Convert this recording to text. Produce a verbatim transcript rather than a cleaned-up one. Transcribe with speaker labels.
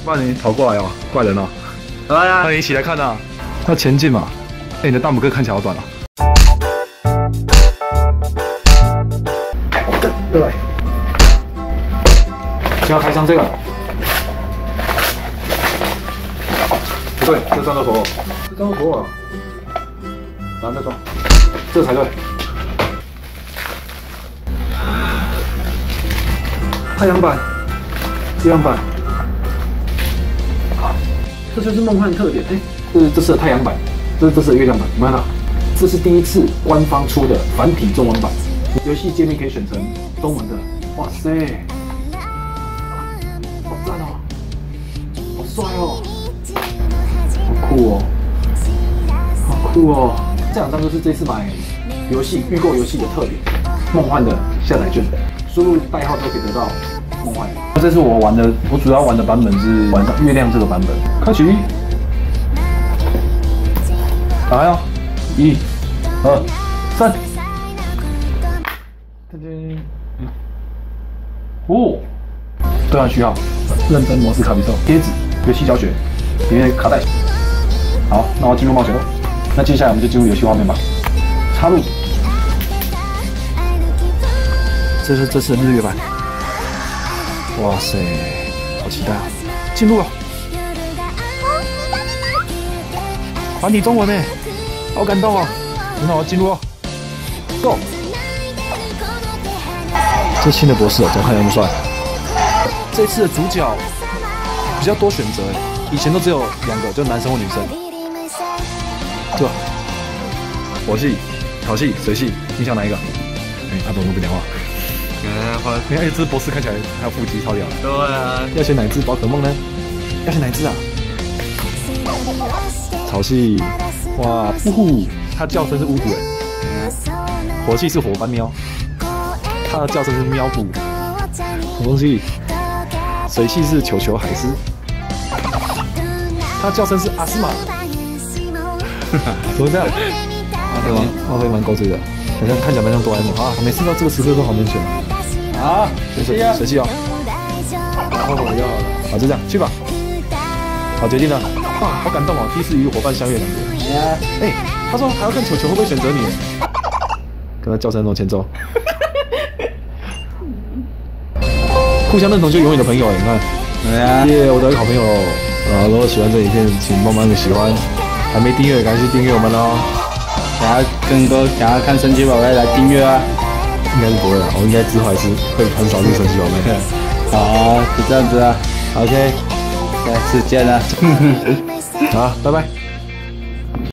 Speaker 1: 不然你跑过来哦，怪人哦。
Speaker 2: 来啊，
Speaker 1: 那你一起来看啊。要前进嘛。哎，你的大拇哥看起来好短啊。对。先要开枪这个。不对，这装的错，这装的错啊。然后再装，这才对。太阳板，太阳板。这就是梦幻特点，哎，这是这次的太阳版，这是这次的月亮版，你们看到，这是第一次官方出的繁体中文版，游戏界面可以选成中文的，哇塞，好赞哦，好帅哦，好酷哦，好酷哦，这两张就是这次买游戏预购游戏的特点，梦幻的下载券，输入代号就可以得到梦幻。这次我玩的，我主要玩的版本是玩月亮这个版本。开启，打开哦，一、二、三，噔噔，哦，对岸序号，认真模式卡比兽，贴纸，游戏教学，里面卡带。好，那我进入冒险喽。那接下来我们就进入游戏画面吧。插入，这是这次的日月版。哇塞，好期待啊！进入了，繁体中文呢，好感动啊！很好，进入哦 ，Go！ 这新的博士哦，怎么看那么帅？这次的主角比较多选择，以前都只有两个，就男生或女生。对吧？火系、草系、水系，你想哪一个？哎，阿董都不讲话。你看，这只博士看起来还有腹肌，超屌。对啊。要选哪只宝可梦呢？要选哪只啊？草系，哇，呼呼，它叫声是呜呼哎。火系是火斑喵，它的叫声是喵呼。什么东西？水系是球球海狮，它的叫声是阿斯玛。怎么这样？对吗？我会蛮狗嘴的，好像看起来蛮像哆啦 A 梦啊。每次到这个时刻都好难选。好，水系啊，水系哦。后悔就好了。好，就这样，去吧。好，决定了。哇，好感动哦，第一次与伙伴相遇的感觉。哎，他说还要看球球会不会选择你。跟他叫声往前走。互相认同就永远的朋友哎，你看。对啊。耶，我的好朋友啊！如果喜欢这影片，请帮忙个喜欢。还没订阅，赶紧去订阅我们哦！
Speaker 2: 想要更多想要看神奇宝贝来订阅啊！
Speaker 1: 应该是不会了，我应该之后还是会很少录神奇宝贝。
Speaker 2: 好，就这样子啊 ，OK，下次见了，
Speaker 1: 好，拜拜。